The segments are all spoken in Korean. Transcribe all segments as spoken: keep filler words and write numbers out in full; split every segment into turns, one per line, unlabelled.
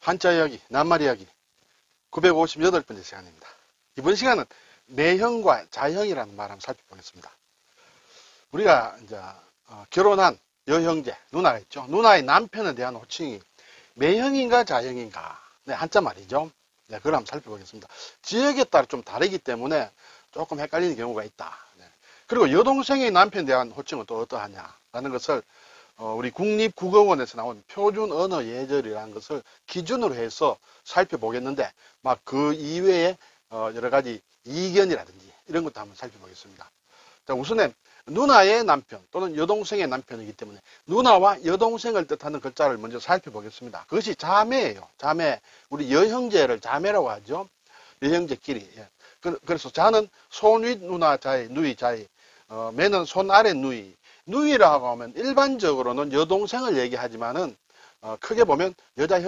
한자 이야기, 낱말 이야기 구백오십팔 번째 시간입니다. 이번 시간은 매형과 자형이라는 말 한번 살펴보겠습니다. 우리가 이제 어, 결혼한 여형제, 누나가 있죠. 누나의 남편에 대한 호칭이 매형인가 자형인가. 네, 한자 말이죠. 네, 그걸 한번 살펴보겠습니다. 지역에 따라 좀 다르기 때문에 조금 헷갈리는 경우가 있다. 네. 그리고 여동생의 남편에 대한 호칭은 또 어떠하냐라는 것을 어, 우리 국립국어원에서 나온 표준 언어 예절이라는 것을 기준으로 해서 살펴보겠는데, 막 그 이외에 어, 여러 가지 이견이라든지 이런 것도 한번 살펴보겠습니다. 자, 우선은 누나의 남편 또는 여동생의 남편이기 때문에 누나와 여동생을 뜻하는 글자를 먼저 살펴보겠습니다. 그것이 자매예요. 자매. 우리 여형제를 자매라고 하죠. 여형제끼리. 예. 그래서 자는 손윗 누나 자의, 누이 자의, 어, 매는 손 아래 누이. 누이라고 하면 일반적으로는 여동생을 얘기하지만은 어, 크게 보면 여자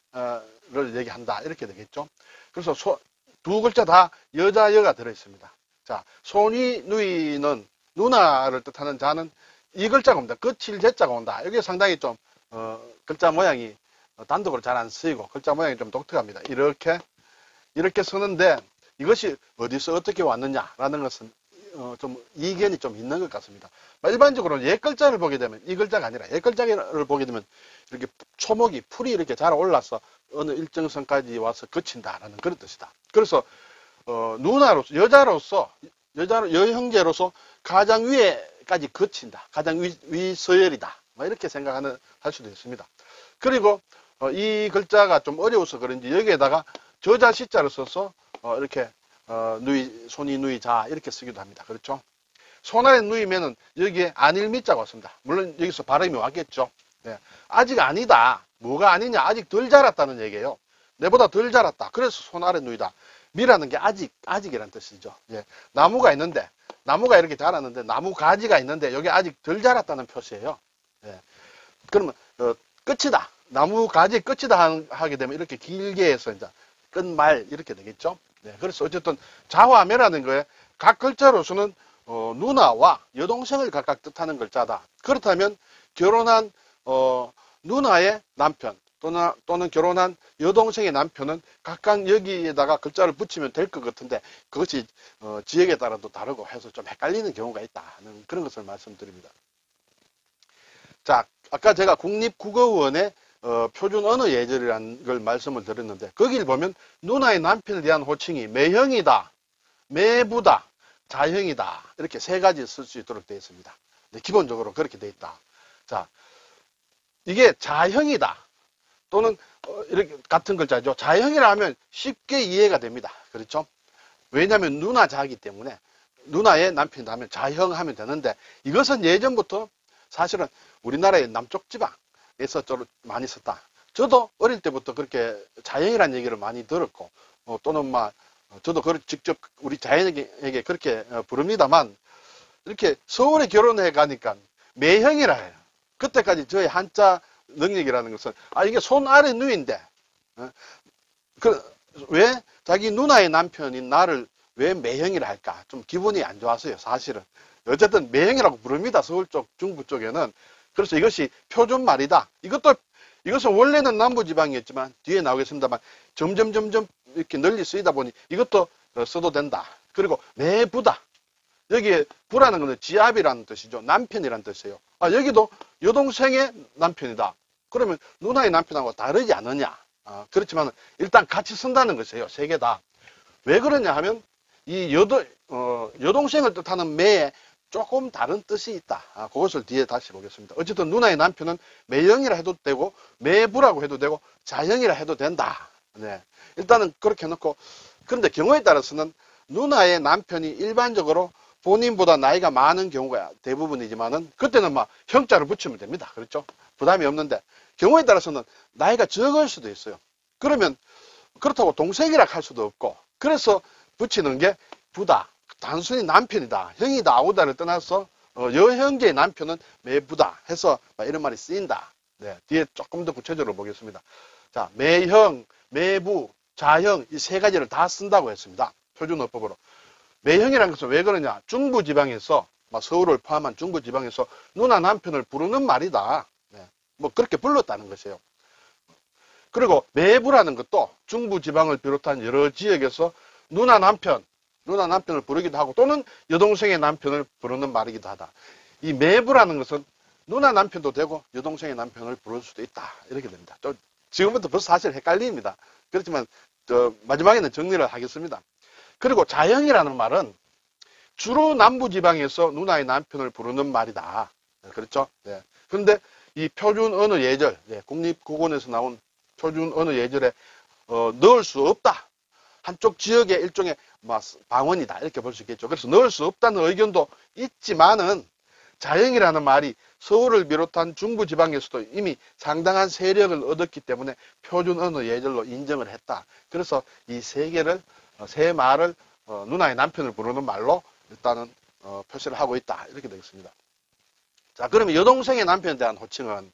형제를 얘기한다 이렇게 되겠죠. 그래서 소, 두 글자 다 여자 여가 들어 있습니다. 자, 손이 누이는 누나를 뜻하는 자는 이 글자가 옵니다. 끝일 제자가 온다. 여기 상당히 좀 어, 글자 모양이 단독으로 잘 안 쓰이고 글자 모양이 좀 독특합니다. 이렇게 이렇게 쓰는데 이것이 어디서 어떻게 왔느냐라는 것은 어, 좀 이견이 좀 있는 것 같습니다. 일반적으로 옛 글자를 보게 되면 이 글자가 아니라 옛 글자를 보게 되면 이렇게 초목이 풀이 이렇게 잘 올라서 어느 일정 선까지 와서 그친다라는 그런 뜻이다. 그래서 어, 누나로서 여자로서 여자 여형제로서 가장 위에까지 그친다. 가장 위, 위서열이다. 뭐 이렇게 생각하는 할 수도 있습니다. 그리고 어, 이 글자가 좀 어려워서 그런지 여기에다가 저자 시자를 써서 어, 이렇게 어, 누이, 손이 누이 자 이렇게 쓰기도 합니다. 그렇죠? 손 아래 누이면은 여기에 안일미자가 왔습니다. 물론 여기서 발음이 왔겠죠. 네. 아직 아니다. 뭐가 아니냐? 아직 덜 자랐다는 얘기예요. 내보다 덜 자랐다. 그래서 손 아래 누이다. 미라는 게 아직, 아직이란 뜻이죠. 예. 나무가 있는데, 나무가 이렇게 자랐는데, 나무 가지가 있는데, 여기 아직 덜 자랐다는 표시예요. 예. 그러면, 어, 끝이다. 나무 가지 끝이다 하게 되면 이렇게 길게 해서 이제 끝말 이렇게 되겠죠. 네. 그래서 어쨌든 자화매라는 거에 각 글자로서는 어, 누나와 여동생을 각각 뜻하는 글자다. 그렇다면 결혼한 어, 누나의 남편 또는, 또는 결혼한 여동생의 남편은 각각 여기에다가 글자를 붙이면 될 것 같은데 그것이 어, 지역에 따라도 다르고 해서 좀 헷갈리는 경우가 있다는 그런 것을 말씀드립니다. 자, 아까 제가 국립국어원의 어, 표준 언어 예절이라는 걸 말씀을 드렸는데 거기를 보면 누나의 남편에 대한 호칭이 매형이다, 매부다, 자형이다 이렇게 세 가지 쓸 수 있도록 되어 있습니다. 네, 기본적으로 그렇게 되어 있다. 자, 이게 자형이다 또는 어, 이렇게 같은 글자죠. 자형이라 하면 쉽게 이해가 됩니다. 그렇죠? 왜냐하면 누나 자기 때문에 누나의 남편이다 하면 자형 하면 되는데 이것은 예전부터 사실은 우리나라의 남쪽 지방에서 좀 많이 썼다. 저도 어릴 때부터 그렇게 자형이라는 얘기를 많이 들었고 어, 또는 막 저도 그걸 직접 우리 자연에게 그렇게 부릅니다만 이렇게 서울에 결혼해 가니까 매형이라 해요. 그때까지 저의 한자 능력이라는 것은 아 이게 손 아래 누이인데 어? 그, 왜 자기 누나의 남편인 나를 왜 매형이라 할까? 좀 기분이 안 좋았어요. 사실은. 어쨌든 매형이라고 부릅니다. 서울 쪽 중부 쪽에는. 그래서 이것이 표준 말이다. 이것도 이것은 원래는 남부지방이었지만 뒤에 나오겠습니다만 점점 점점 이렇게 널리 쓰이다 보니 이것도 써도 된다. 그리고 매부다. 여기에 부라는 것은 지압이라는 뜻이죠. 남편이라는 뜻이에요. 아, 여기도 여동생의 남편이다. 그러면 누나의 남편하고 다르지 않느냐. 아, 그렇지만 일단 같이 쓴다는 것이에요. 세 개 다. 왜 그러냐 하면 이 여도, 어, 여동생을 뜻하는 매에 조금 다른 뜻이 있다. 아, 그것을 뒤에 다시 보겠습니다. 어쨌든 누나의 남편은 매형이라 해도 되고 매부라고 해도 되고 자형이라 해도 된다. 네. 일단은 그렇게 해놓고 그런데 경우에 따라서는 누나의 남편이 일반적으로 본인보다 나이가 많은 경우가 대부분이지만은 그때는 막 형자를 붙이면 됩니다. 그렇죠? 부담이 없는데 경우에 따라서는 나이가 적을 수도 있어요. 그러면 그렇다고 동생이라 할 수도 없고 그래서 붙이는 게 부다. 단순히 남편이다, 형이다, 아우다를 떠나서 어, 여형제의 남편은 매부다 해서 이런 말이 쓰인다. 네, 뒤에 조금 더 구체적으로 보겠습니다. 자, 매형, 매부, 자형 이 세 가지를 다 쓴다고 했습니다. 표준어법으로. 매형이라는 것은 왜 그러냐? 중부지방에서 서울을 포함한 중부지방에서 누나 남편을 부르는 말이다. 네, 뭐 그렇게 불렀다는 것이에요. 그리고 매부라는 것도 중부지방을 비롯한 여러 지역에서 누나 남편, 누나 남편을 부르기도 하고 또는 여동생의 남편을 부르는 말이기도 하다. 이 매부라는 것은 누나 남편도 되고 여동생의 남편을 부를 수도 있다. 이렇게 됩니다. 또 지금부터 벌써 사실 헷갈립니다. 그렇지만 저 마지막에는 정리를 하겠습니다. 그리고 자형이라는 말은 주로 남부지방에서 누나의 남편을 부르는 말이다. 그렇죠? 네. 그런데 이 표준 언어 예절, 네, 국립국어원에서 나온 표준 언어 예절에 어, 넣을 수 없다. 한쪽 지역의 일종의 뭐 방언이다. 이렇게 볼 수 있겠죠. 그래서 넣을 수 없다는 의견도 있지만은 자형이라는 말이 서울을 비롯한 중부지방에서도 이미 상당한 세력을 얻었기 때문에 표준 언어 예절로 인정을 했다. 그래서 이 세 개를, 세 말을 어, 누나의 남편을 부르는 말로 일단은 어, 표시를 하고 있다. 이렇게 되겠습니다. 자, 그러면 여동생의 남편에 대한 호칭은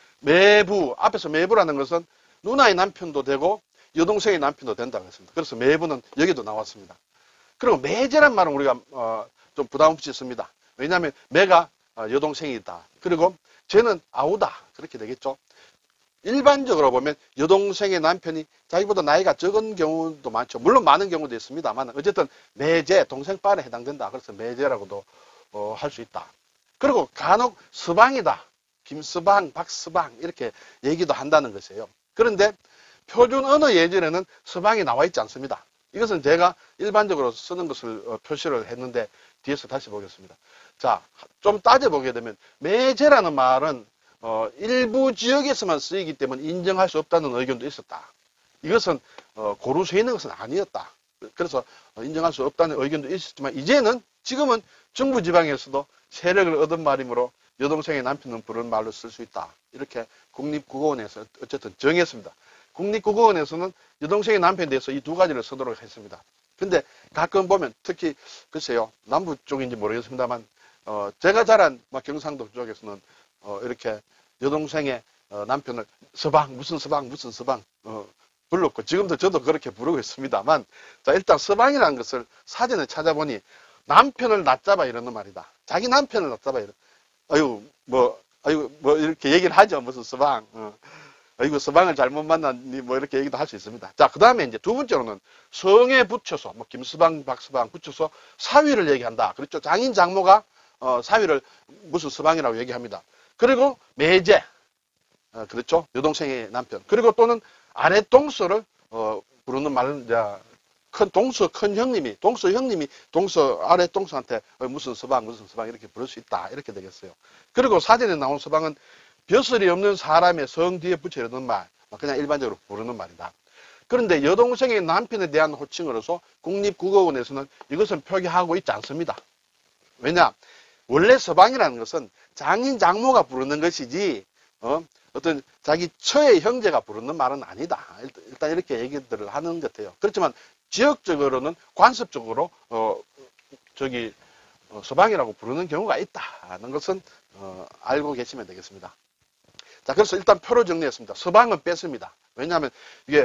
매부, 앞에서 매부라는 것은 누나의 남편도 되고 여동생의 남편도 된다고 했습니다. 그래서 매부는 여기도 나왔습니다. 그리고 매제란 말은 우리가 어, 좀 부담 없이 씁니다. 왜냐하면 매가 어, 여동생이다. 그리고 쟤는 아우다. 그렇게 되겠죠. 일반적으로 보면 여동생의 남편이 자기보다 나이가 적은 경우도 많죠. 물론 많은 경우도 있습니다만 어쨌든 매제, 동생빨에 해당된다. 그래서 매제라고도 어, 할 수 있다. 그리고 간혹 서방이다. 김서방, 박서방 이렇게 얘기도 한다는 것이에요. 그런데 표준 언어 예절에는 서방이 나와 있지 않습니다. 이것은 제가 일반적으로 쓰는 것을 어, 표시를 했는데 뒤에서 다시 보겠습니다. 자, 좀 따져보게 되면 매제라는 말은 어, 일부 지역에서만 쓰이기 때문에 인정할 수 없다는 의견도 있었다. 이것은 어, 고루 서 있는 것은 아니었다. 그래서 어, 인정할 수 없다는 의견도 있었지만 이제는 지금은 중부지방에서도 세력을 얻은 말이므로 여동생의 남편은 부르는 말로 쓸 수 있다. 이렇게 국립국어원에서 어쨌든 정했습니다. 국립국어원에서는 여동생의 남편에 대해서 이 두 가지를 쓰도록 했습니다. 근데 가끔 보면 특히 글쎄요 남부 쪽인지 모르겠습니다만 어, 제가 자란 막 경상도 쪽에서는 어, 이렇게 여동생의 어, 남편을 서방 무슨 서방 무슨 서방 어, 불렀고 지금도 저도 그렇게 부르고 있습니다만 자 일단 서방이라는 것을 사전에 찾아보니 남편을 낯잡아 이러는 말이다. 자기 남편을 낯잡아 이러. 아유 뭐 아유 뭐 이렇게 얘기를 하죠. 무슨 서방. 어. 아이고 서방을 잘못 만났니 뭐 이렇게 얘기도 할 수 있습니다. 자, 그다음에 이제 두 번째로는 성에 붙여서 뭐 김서방, 박서방 붙여서 사위를 얘기한다. 그렇죠? 장인 장모가 어, 사위를 무슨 서방이라고 얘기합니다. 그리고 매제. 어, 그렇죠? 여동생의 남편. 그리고 또는 아내 동서를 어, 부르는 말은 이제 큰 동서 큰 형님이 동서 형님이 동서 아래 동서한테 무슨 서방 무슨 서방 이렇게 부를 수 있다. 이렇게 되겠어요. 그리고 사전에 나온 서방은 벼슬이 없는 사람의 성 뒤에 붙여놓는 말, 그냥 일반적으로 부르는 말이다. 그런데 여동생의 남편에 대한 호칭으로서 국립국어원에서는 이것은 표기하고 있지 않습니다. 왜냐? 원래 서방이라는 것은 장인 장모가 부르는 것이지 어? 어떤 자기 처의 형제가 부르는 말은 아니다. 일단 이렇게 얘기들을 하는 것 같아요. 그렇지만 지역적으로는 관습적으로 어, 저기 어, 서방이라고 부르는 경우가 있다는 것은 어, 알고 계시면 되겠습니다. 자, 그래서 일단 표로 정리했습니다. 서방은 뺐습니다. 왜냐하면 이게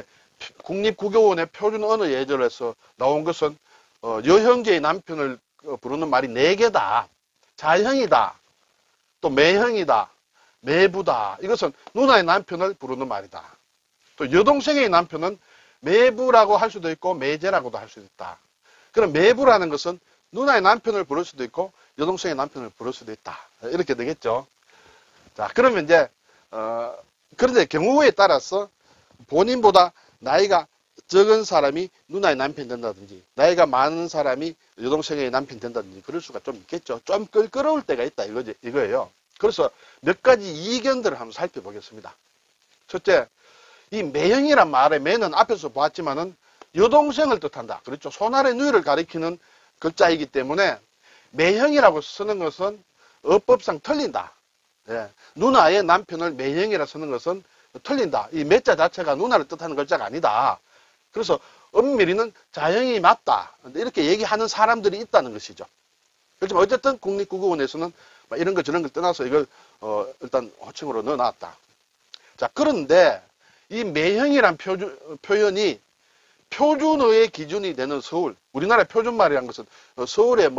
국립국어원의 표준 언어 예절에서 나온 것은 어, 여형제의 남편을 부르는 말이 네 개다. 자형이다. 또 매형이다. 매부다. 이것은 누나의 남편을 부르는 말이다. 또 여동생의 남편은 매부라고 할 수도 있고 매제라고도 할 수도 있다. 그럼 매부라는 것은 누나의 남편을 부를 수도 있고 여동생의 남편을 부를 수도 있다. 이렇게 되겠죠. 자, 그러면 이제 어, 그런데 경우에 따라서 본인보다 나이가 적은 사람이 누나의 남편 된다든지 나이가 많은 사람이 여동생의 남편 된다든지 그럴 수가 좀 있겠죠. 좀 끌끌어올 때가 있다 이거지, 이거예요. 그래서 몇 가지 이견들을 한번 살펴보겠습니다. 첫째, 이 매형이란 말의 매는 앞에서 보았지만은 여동생을 뜻한다. 그렇죠. 손아래 누이를 가리키는 글자이기 때문에 매형이라고 쓰는 것은 어법상 틀린다. 예. 누나의 남편을 매형이라 쓰는 것은 틀린다. 이 매자 자체가 누나를 뜻하는 글자가 아니다. 그래서 엄밀히는 자형이 맞다. 이렇게 얘기하는 사람들이 있다는 것이죠. 그렇지만 어쨌든 국립국어원에서는 이런 거 저런 걸 떠나서 이걸 어 일단 호칭으로 넣어놨다. 자, 그런데 이 매형이란 표준, 표현이 표준어의 기준이 되는 서울, 우리나라의 표준말이라는 것은 서울의 뭐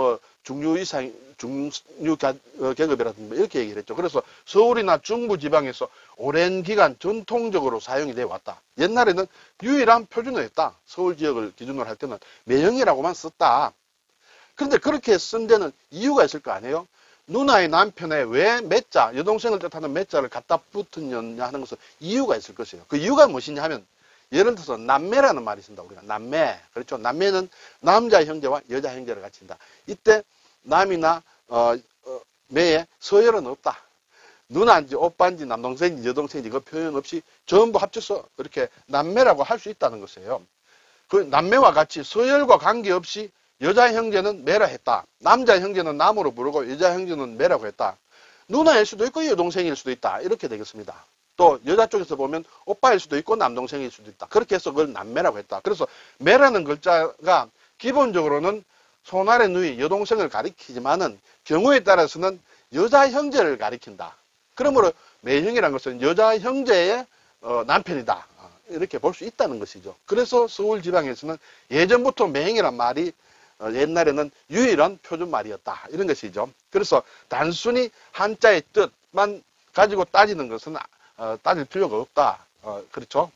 중류 이상, 중류 가- 어, 계급이라든가 이렇게 얘기를 했죠. 그래서 서울이나 중부 지방에서 오랜 기간 전통적으로 사용이 되어 왔다. 옛날에는 유일한 표준어였다. 서울 지역을 기준으로 할 때는 매형이라고만 썼다. 그런데 그렇게 쓴 데는 이유가 있을 거 아니에요? 누나의 남편에 왜 매자, 여동생을 뜻하는 매자를 갖다 붙었냐 하는 것은 이유가 있을 것이에요. 그 이유가 무엇이냐 하면 예를 들어서 남매라는 말이 있습니다. 우리가 남매. 그렇죠. 남매는 남자 형제와 여자 형제를 갖춘다. 이때 남이나 어, 어, 매에 서열은 없다. 누나인지 오빠인지 남동생인지 여동생인지 그 표현 없이 전부 합쳐서 이렇게 남매라고 할 수 있다는 것이에요. 그 남매와 같이 서열과 관계없이 여자 형제는 매라 했다. 남자 형제는 남으로 부르고 여자 형제는 매라고 했다. 누나일 수도 있고 여동생일 수도 있다. 이렇게 되겠습니다. 또 여자 쪽에서 보면 오빠일 수도 있고 남동생일 수도 있다. 그렇게 해서 그걸 남매라고 했다. 그래서 매라는 글자가 기본적으로는 손아래 누이 여동생을 가리키지만은 경우에 따라서는 여자 형제를 가리킨다. 그러므로 매형이라는 것은 여자 형제의 어, 남편이다. 이렇게 볼 수 있다는 것이죠. 그래서 서울 지방에서는 예전부터 매형이란 말이 어, 옛날에는 유일한 표준 말이었다. 이런 것이죠. 그래서 단순히 한자의 뜻만 가지고 따지는 것은 어, 따질 필요가 없다. 어, 그렇죠?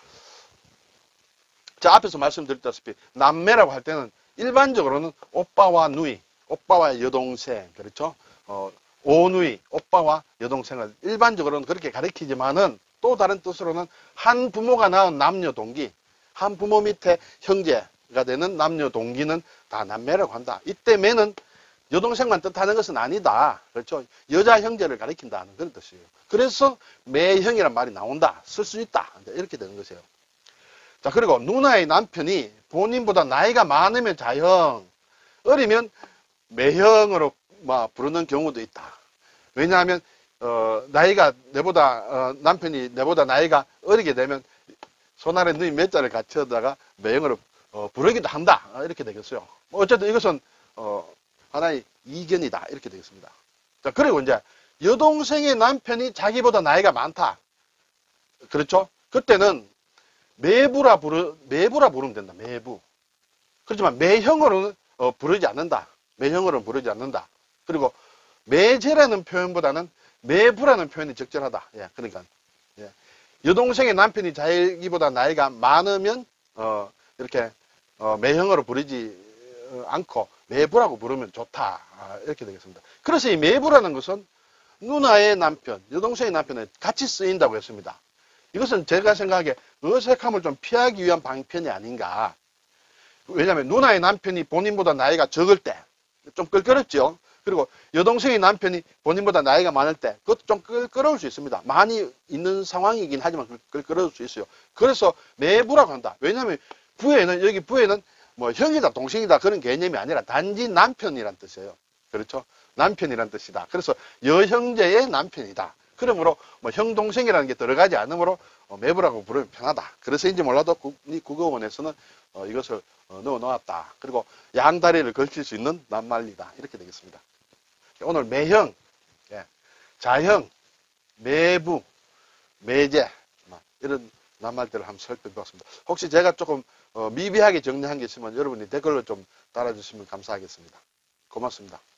자, 앞에서 말씀드렸다시피 남매라고 할 때는 일반적으로는 오빠와 누이, 오빠와 여동생, 그렇죠? 어, 오누이, 오빠와 여동생을 일반적으로는 그렇게 가리키지만은 또 다른 뜻으로는 한 부모가 낳은 남녀 동기, 한 부모 밑에 형제가 되는 남녀 동기는 다 남매라고 한다. 이때 매는 여동생만 뜻하는 것은 아니다. 그렇죠? 여자 형제를 가리킨다는 그런 뜻이에요. 그래서 매형이란 말이 나온다. 쓸 수 있다. 이렇게 되는 것이에요. 자, 그리고 누나의 남편이 본인보다 나이가 많으면 자형, 어리면 매형으로 막 부르는 경우도 있다. 왜냐하면 어, 나이가 내보다 어, 남편이 내보다 나이가 어리게 되면 손아래 누이 몇 자를 갖춰다가 매형으로 어, 부르기도 한다. 이렇게 되겠어요. 어쨌든 이것은 어, 하나의 이견이다. 이렇게 되겠습니다. 자, 그리고 이제 여동생의 남편이 자기보다 나이가 많다. 그렇죠? 그때는 매부라 부르 매부라 부르면 된다. 매부. 그렇지만 매형으로는 어, 부르지 않는다. 매형으로는 부르지 않는다. 그리고 매제라는 표현보다는 매부라는 표현이 적절하다. 예, 그러니까 예. 여동생의 남편이 자기보다 나이가 많으면 어, 이렇게 어, 매형으로 부르지 않고 매부라고 부르면 좋다. 아, 이렇게 되겠습니다. 그래서 이 매부라는 것은 누나의 남편, 여동생의 남편에 같이 쓰인다고 했습니다. 이것은 제가 생각하기에 어색함을 좀 피하기 위한 방편이 아닌가. 왜냐하면 누나의 남편이 본인보다 나이가 적을 때 좀 끌끌었죠. 그리고 여동생의 남편이 본인보다 나이가 많을 때 그것도 좀 끌끌어올 수 있습니다. 많이 있는 상황이긴 하지만 끌끌어올 수 있어요. 그래서 매부라고 한다. 왜냐하면 부에는 여기 부에는 뭐 형이다 동생이다 그런 개념이 아니라 단지 남편이란 뜻이에요. 그렇죠? 남편이란 뜻이다. 그래서 여형제의 남편이다. 그러므로 뭐 형 동생이라는 게 들어가지 않으므로 어, 매부라고 부르면 편하다. 그래서인지 몰라도 국어원에서는 어, 이것을 어, 넣어 놓았다. 그리고 양다리를 걸칠 수 있는 낱말이다. 이렇게 되겠습니다. 오늘 매형, 예, 자형, 매부, 매제 이런 낱말들을 한번 살펴보았습니다. 혹시 제가 조금 어, 미비하게 정리한 게 있으면 여러분이 댓글로 좀 달아주시면 감사하겠습니다. 고맙습니다.